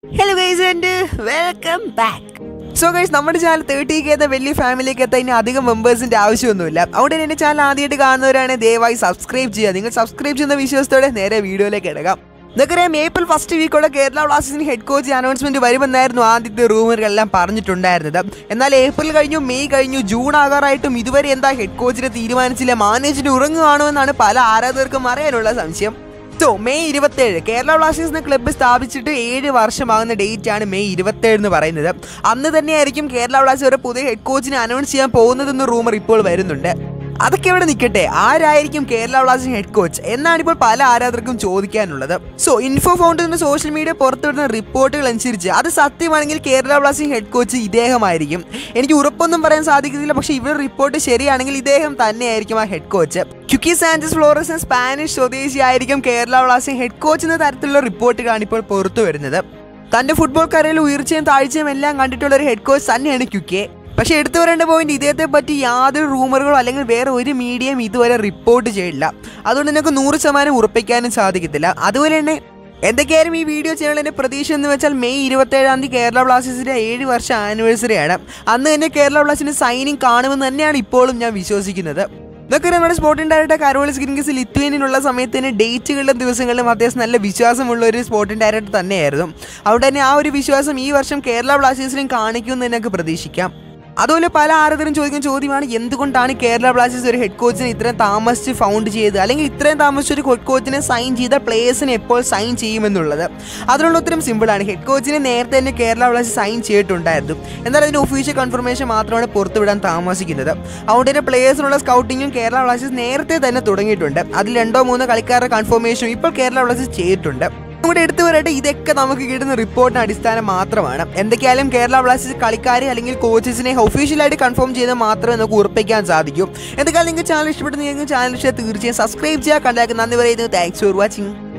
Hello guys and welcome back. So guys, നമ്മുടെ channel 30k എന്ന വലിയ ഫാമിലിക്ക് എത്താൻ ഇനി അധികം മെമ്പേഴ്സിന്റെ ആവശ്യമൊന്നുമില്ല. അതുകൊണ്ട് എന്റെ ചാനൽ ആദ്യമായിട്ട് കാണുന്നവരാണ് ദയവായി സബ്സ്ക്രൈബ് ചെയ്യുക. നിങ്ങൾ സബ്സ്ക്രൈബ് ചെയ്യുന്ന വിശ്വാസത്തോടെ നേരെ വീഡിയോയിലേക്ക് ഇടകാം. നമുക്കറിയാം ഏപ്രിൽ ഫസ്റ്റ് വീക്കോടെ കേരള ബ്ലാസ്റ്റേഴ്സിന് ഹെഡ് കോച്ച് അനൗൺസ്മെന്റ് വരുമെന്നായിരുന്നു ആദ്യത്തെ റൂമറുകളെല്ലാം പറഞ്ഞിട്ടുണ്ടായിരുന്നത്. എന്നാൽ ഏപ്രിൽ കഴിഞ്ഞു, മെയ് കഴിഞ്ഞു, ജൂൺ ആകാറായിട്ടും ഇതുവരെ എന്താ ഹെഡ് കോച്ചിനെ തീരുമാനിച്ചില്ല, മാനേജ്മെന്റ് ഉറങ്ങുകയാണോ എന്നാണ് പല ആരാധകർക്കും അറിയാനുള്ള സംശയം. സോ മെയ് 27 കേരള ബ്ലാസ്റ്റേഴ്സിന് ക്ലബ്ബ് സ്ഥാപിച്ചിട്ട് 7 വർഷമാകുന്ന ഡേറ്റ് ആണ് മെയ് 27 എന്ന് പറയുന്നത്. അന്ന് തന്നെയായിരിക്കും കേരള ബ്ലാസ്റ്റേഴ്സ് ഒരു പുതിയ ഹെഡ് കോച്ചിനെ അനൗൺസ് ചെയ്യാൻ പോകുന്നതെന്ന് റൂമർ ഇപ്പോൾ വരുന്നുണ്ട്. അതൊക്കെ ഇവിടെ നിൽക്കട്ടെ, ആരായിരിക്കും കേരള ബ്ലാസ്റ്റേഴ്സ് ഹെഡ് കോച്ച് എന്നാണ് ഇപ്പോൾ പല ആരാധകർക്കും ചോദിക്കാനുള്ളത്. സോ ഇൻഫോ ഫൗണ്ടറിന് സോഷ്യൽ മീഡിയ പുറത്തുവിടുന്ന റിപ്പോർട്ടുകൾ അനുസരിച്ച് അത് സത്യമാണെങ്കിൽ കേരള ബ്ലാസ്റ്റേഴ്സ് ഹെഡ് കോച്ച് ഇദ്ദേഹമായിരിക്കും. എനിക്ക് ഉറപ്പൊന്നും പറയാൻ സാധിക്കുന്നില്ല, പക്ഷേ ഇവർ റിപ്പോർട്ട് ശരിയാണെങ്കിൽ ഇദ്ദേഹം തന്നെയായിരിക്കും ആ head coach. Quique Sanchez Flores Spanish സ്വദേശിയായിരിക്കും കേരള ബ്ലാസ്റ്റേഴ്സ് ഹെഡ് കോച്ച് എന്ന തരത്തിലുള്ള റിപ്പോർട്ടുകളാണ് ഇപ്പോൾ പുറത്തു വരുന്നത്. തന്റെ ഫുട്ബോൾ കരിയറിൽ ഉയർച്ചയും താഴ്ചയും എല്ലാം കണ്ടിട്ടുള്ള ഒരു ഹെഡ് കോച്ച് തന്നെയാണ് ക്യുക്കി. പക്ഷേ എടുത്തു വരേണ്ട പോയിന്റ്, ഇദ്ദേഹത്തെ പറ്റി യാതൊരു റൂമറുകളോ അല്ലെങ്കിൽ വേറെ ഒരു മീഡിയയും ഇതുവരെ റിപ്പോർട്ട് ചെയ്യില്ല. അതുകൊണ്ട് നിങ്ങൾക്ക് 100% ഉറപ്പിക്കാനും സാധിക്കത്തില്ല. അതുപോലെ തന്നെ എന്തൊക്കെയായാലും ഈ വീഡിയോ ചെയ്യാനുള്ള പ്രതീക്ഷ എന്ന് വെച്ചാൽ മെയ് 27 കേരള ബ്ലാസ്റ്റേഴ്സിന്റെ 7 വർഷ ആനിവേഴ്സറിയാണ്. അന്ന് തന്നെ കേരള ബ്ലാസ്റ്റേഴ്സിന്റെ സൈനിങ് കാണുമെന്ന് തന്നെയാണ് ഇപ്പോഴും ഞാൻ വിശ്വസിക്കുന്നത്. ഇതൊക്കെ നമ്മുടെ സ്പോർട്ടിംഗ് ഡയറക്ടർ കരോളിസ് ഗ്രിങ്കിസ് ലിത്വേനിയനുള്ള സമയത്ത് തന്നെ ഡേറ്റുകളിലും ദിവസങ്ങളിലും അത്യാവശ്യം നല്ല വിശ്വാസമുള്ള ഒരു സ്പോർട്ടിംഗ് ഡയറക്ടർ തന്നെയായിരുന്നു. അതുകൊണ്ട് തന്നെ ആ ഒരു വിശ്വാസം ഈ വർഷം കേരള ബ്ലാസ്റ്റേഴ്സിനും കാണിക്കുമെന്ന് നമുക്ക് പ്രതീക്ഷിക്കാം. അതുപോലെ പല ആരാധകരും ചോദിക്കുന്ന ചോദ്യമാണ്, എന്തുകൊണ്ടാണ് കേരള ബ്ലാസ്റ്റേഴ്സ് ഒരു ഹെഡ് കോച്ചിനെ ഇത്രയും താമസിച്ച് ഫൗണ്ട് ചെയ്ത്, അല്ലെങ്കിൽ ഇത്രയും താമസിച്ചൊരു ഹെഡ് കോച്ചിനെ സൈൻ ചെയ്ത പ്ലേയേഴ്സിനെ എപ്പോൾ സൈൻ ചെയ്യുമെന്നുള്ളത്. അതിനുള്ള ഉത്തരം സിമ്പിളാണ്. ഹെഡ് കോച്ചിനെ നേരത്തെ തന്നെ കേരള ബ്ലാസ്റ്റേഴ്സ് സൈൻ ചെയ്തിട്ടുണ്ടായിരുന്നു. എന്നാൽ അതിൻ്റെ ഒഫീഷ്യൽ കൺഫർമേഷൻ മാത്രമാണ് പുറത്തുവിടാൻ താമസിക്കുന്നത്. അതുകൊണ്ട് തന്നെ പ്ലേയേഴ്സിനുള്ള സ്കൗട്ടിങ്ങും കേരള ബ്ലാസ്റ്റേഴ്സ് നേരത്തെ തന്നെ തുടങ്ങിയിട്ടുണ്ട്. അതിൽ 2-3 കളിക്കാരുടെ കൺഫർമേഷനും ഇപ്പോൾ കേരള ബ്ലാസ്റ്റേഴ്സ് ചെയ്തിട്ടുണ്ട്. ഇവിടെ എടുത്തു വരട്ടെ, ഇതൊക്കെ നമുക്ക് കിട്ടുന്ന റിപ്പോർട്ടിന് അടിസ്ഥാനം മാത്രമാണ്. എന്തൊക്കെയായാലും കേരള ബ്ലാസ്റ്റേഴ്സ് കളിക്കാരെ അല്ലെങ്കിൽ കോച്ചസിനെ ഒഫീഷ്യലായിട്ട് കൺഫേം ചെയ്താൽ മാത്രമേ നമുക്ക് ഉറപ്പിക്കാൻ സാധിക്കൂ. എന്തൊക്കെയാലും നിങ്ങൾക്ക് ചാനൽ ഇഷ്ടപ്പെട്ടെങ്കിൽ ചാനൽ തീർച്ചയായും സബ്സ്ക്രൈബ് ചെയ്യുക. കണ്ടാൽ നന്ദി പറയുന്നു. Thanks for watching.